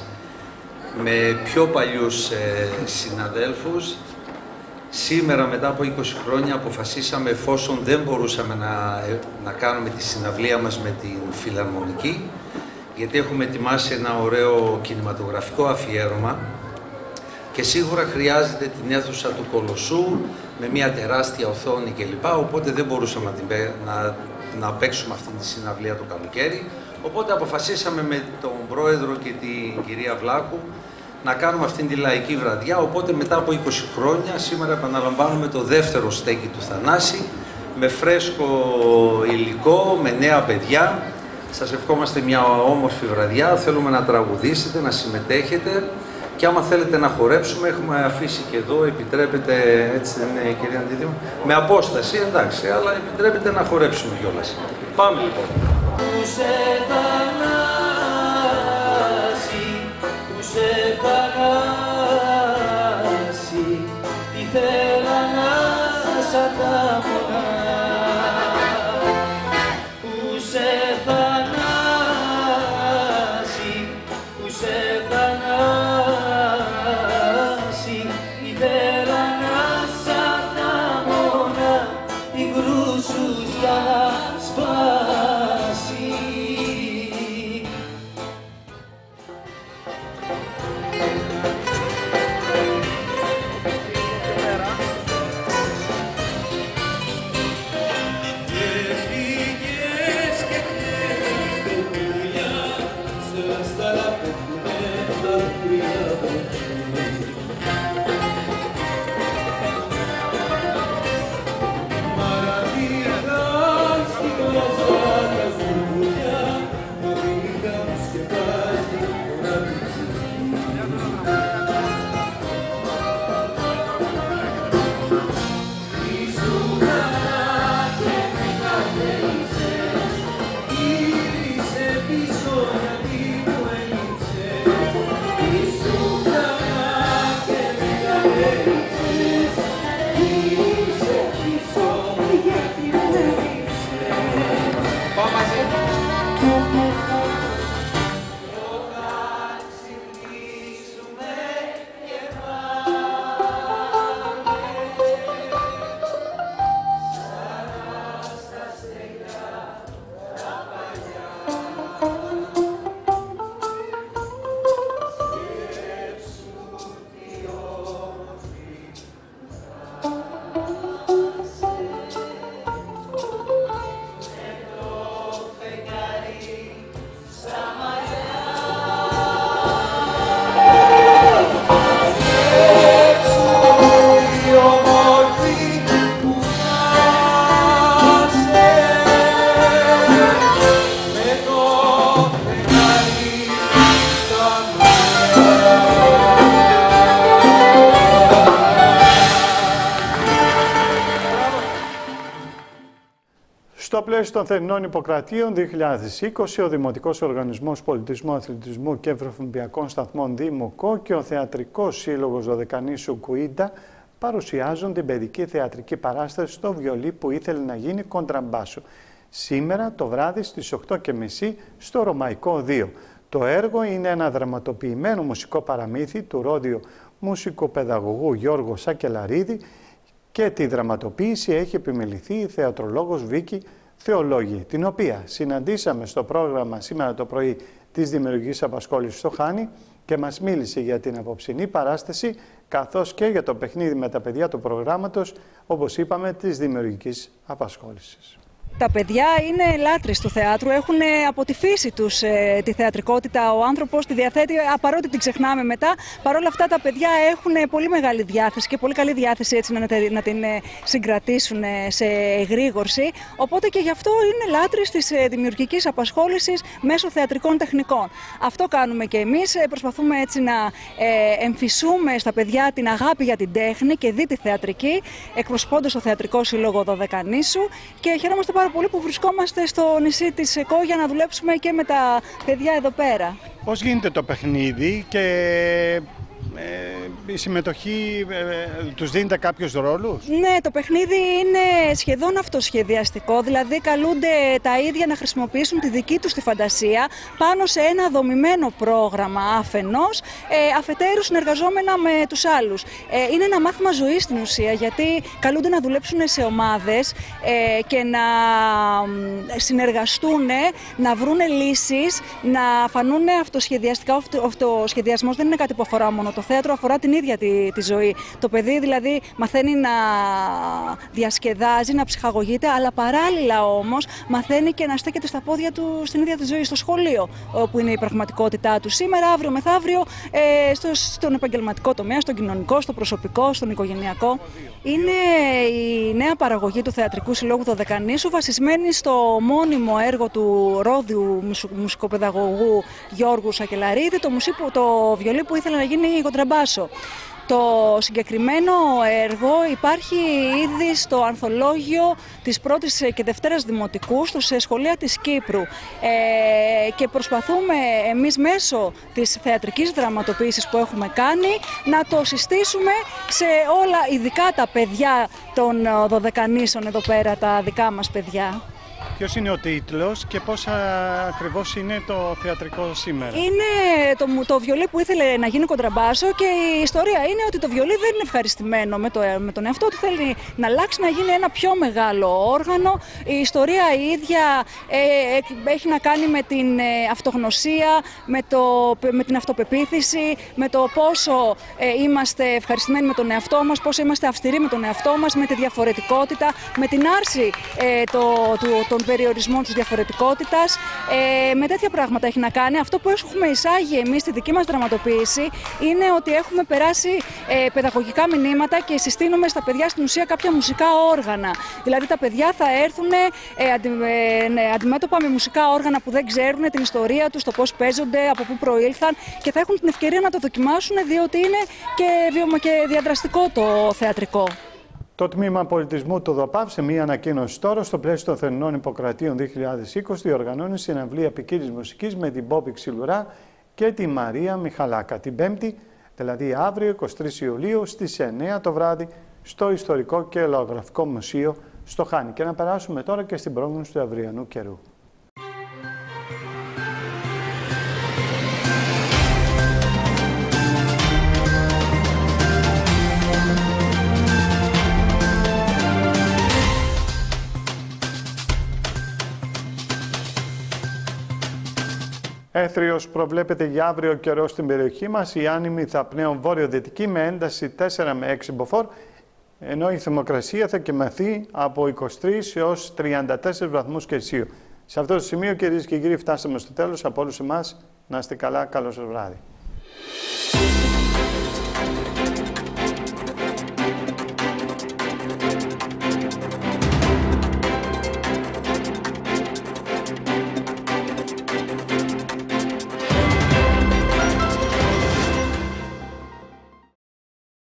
Με πιο παλιούς συναδέλφους. Σήμερα, μετά από 20 χρόνια, αποφασίσαμε, εφόσον δεν μπορούσαμε να κάνουμε τη συναυλία μας με την Φιλαρμονική, γιατί έχουμε ετοιμάσει ένα ωραίο κινηματογραφικό αφιέρωμα και σίγουρα χρειάζεται την αίθουσα του Κολοσσού με μια τεράστια οθόνη κλπ. Οπότε δεν μπορούσαμε να παίξουμε αυτή τη συναυλία το καλοκαίρι. Οπότε αποφασίσαμε με τον πρόεδρο και την κυρία Βλάκου να κάνουμε αυτήν τη λαϊκή βραδιά. Οπότε μετά από 20 χρόνια, σήμερα επαναλαμβάνουμε το δεύτερο στέκι του Θανάση με φρέσκο υλικό, με νέα παιδιά. Σας ευχόμαστε μια όμορφη βραδιά, θέλουμε να τραγουδήσετε, να συμμετέχετε και άμα θέλετε να χορέψουμε, έχουμε αφήσει και εδώ, επιτρέπετε, έτσι δεν είναι κυρία Αντίδημα, με απόσταση, εντάξει, αλλά επιτρέπετε να χορέψουμε κιόλας. Πάμε λοιπόν. πλαίσιο των θερινών Ιπποκρατίων 2020, ο Δημοτικός Οργανισμός Πολιτισμού, Αθλητισμού και Ευρωφυμπιακών Σταθμών Δήμοκο και ο Θεατρικός Σύλλογος Δωδεκανήσου Κουίντα παρουσιάζουν την παιδική θεατρική παράσταση στο βιολί που ήθελε να γίνει κοντραμπάσο. Σήμερα το βράδυ στις 8:30 στο Ρωμαϊκό 2. Το έργο είναι ένα δραματοποιημένο μουσικό παραμύθι του ρόδιο μουσικοπαιδαγωγού Γιώργου Σακελαρίδη και τη δραματοποίηση έχει επιμεληθεί η θεατρολόγος Βίκη Θεολόγη, την οποία συναντήσαμε στο πρόγραμμα σήμερα το πρωί της Δημιουργικής Απασχόλησης στο Χάνι και μας μίλησε για την απόψινή παράσταση καθώς και για το παιχνίδι με τα παιδιά του προγράμματος, όπως είπαμε, της Δημιουργικής Απασχόλησης. Τα παιδιά είναι λάτρεις του θεάτρου, έχουν από τη φύση τους τη θεατρικότητα, ο άνθρωπος τη διαθέτει, παρότι την ξεχνάμε μετά. Παρ' όλα αυτά τα παιδιά έχουν πολύ μεγάλη διάθεση και πολύ καλή διάθεση έτσι να την συγκρατήσουν σε εγρήγορση. Οπότε και γι' αυτό είναι λάτρεις της δημιουργικής απασχόλησης μέσω θεατρικών τεχνικών. Αυτό κάνουμε και εμείς, προσπαθούμε έτσι να εμφυσούμε στα παιδιά την αγάπη για την τέχνη και δι' τη θεατρική, εκπροσωπώντας το Θεατρικό Σύλλογο Δωδεκανήσου και χαιρόμαστε πάρα πολύ που βρισκόμαστε στο νησί της ΕΚΟ για να δουλέψουμε και με τα παιδιά εδώ πέρα. Πώς γίνεται το παιχνίδι και η συμμετοχή, τους δίνετε κάποιους ρόλους? Ναι, το παιχνίδι είναι σχεδόν αυτοσχεδιαστικό, δηλαδή καλούνται τα ίδια να χρησιμοποιήσουν τη δική τους τη φαντασία πάνω σε ένα δομημένο πρόγραμμα αφενός, αφετέρου συνεργαζόμενα με τους άλλους. Είναι ένα μάθημα ζωής στην ουσία, γιατί καλούνται να δουλέψουν σε ομάδες και να συνεργαστούν, να βρούνε λύσεις, να φανούν αυτοσχεδιαστικά. Ο αυτοσχεδιασμός δεν είναι κάτι που αφορά μόνο το θέατρο, αφορά την ίδια τη ζωή. Το παιδί δηλαδή μαθαίνει να διασκεδάζει, να ψυχαγωγείται, αλλά παράλληλα όμως μαθαίνει και να στέκεται στα πόδια του στην ίδια τη ζωή, στο σχολείο, όπου είναι η πραγματικότητά του σήμερα, αύριο μεθαύριο, στον επαγγελματικό τομέα, στον κοινωνικό, στο προσωπικό, στον οικογενειακό. Είναι η νέα παραγωγή του Θεατρικού Συλλόγου Δωδεκανήσου, βασισμένη στο μόνιμο έργο του ρόδιου μουσικοπαιδαγωγού Γιώργου Σακελαρίδη, το βιολί που ήθελε να γίνει κοντραμπάσο. Το συγκεκριμένο έργο υπάρχει ήδη στο ανθολόγιο της πρώτης και δευτέρας δημοτικού σε σχολεία της Κύπρου και προσπαθούμε εμείς μέσω της θεατρικής δραματοποίησης που έχουμε κάνει να το συστήσουμε σε όλα, ειδικά τα παιδιά των Δωδεκανήσων εδώ πέρα, τα δικά μας παιδιά. Ποιος είναι ο τίτλος και πώς ακριβώς είναι το θεατρικό σήμερα? Είναι το βιολί που ήθελε να γίνει κοντραμπάσο και η ιστορία είναι ότι το βιολί δεν είναι ευχαριστημένο με τον εαυτό του, θέλει να αλλάξει, να γίνει ένα πιο μεγάλο όργανο. Η ιστορία η ίδια έχει να κάνει με την αυτογνωσία, με την αυτοπεποίθηση, με το πόσο είμαστε ευχαριστημένοι με τον εαυτό μας, πόσο είμαστε αυστηροί με τον εαυτό μας, με τη διαφορετικότητα, με την άρση των περιορισμών της διαφορετικότητας. Με τέτοια πράγματα έχει να κάνει. Αυτό που έχουμε εισάγει εμείς στη δική μας δραματοποίηση είναι ότι έχουμε περάσει παιδαγωγικά μηνύματα και συστήνουμε στα παιδιά στην ουσία κάποια μουσικά όργανα. Δηλαδή τα παιδιά θα έρθουν αντιμέτωπα με μουσικά όργανα που δεν ξέρουν την ιστορία τους, το πώς παίζονται, από πού προήλθαν και θα έχουν την ευκαιρία να το δοκιμάσουν, διότι είναι και διαδραστικό το θεατρικό. Το Τμήμα Πολιτισμού του ΔΟΠΑΒ, σε μία ανακοίνωση τώρα, στο πλαίσιο των Θερινών Ιπποκρατίων 2020, διοργανώνει συναυλία ποικίλης μουσικής με την Μπόμπη Ξυλουρά και τη Μαρία Μιχαλάκα. Την Πέμπτη, δηλαδή αύριο, 23 Ιουλίου, στις 9 το βράδυ, στο Ιστορικό και Λαογραφικό Μουσείο στο Χάνι. Και να περάσουμε τώρα και στην πρόγνωση του αυριανού καιρού. Έθριος προβλέπεται για αύριο καιρό στην περιοχή μας. Οι άνεμοι θα πνέουν βόρειο-δυτική με ένταση 4 με 6 μποφόρ, ενώ η θερμοκρασία θα κυμανθεί από 23 έως 34 βαθμούς Κελσίου. Σε αυτό το σημείο, κυρίες και κύριοι, φτάσαμε στο τέλος. Από όλους εμάς, να είστε καλά. Καλό σας βράδυ.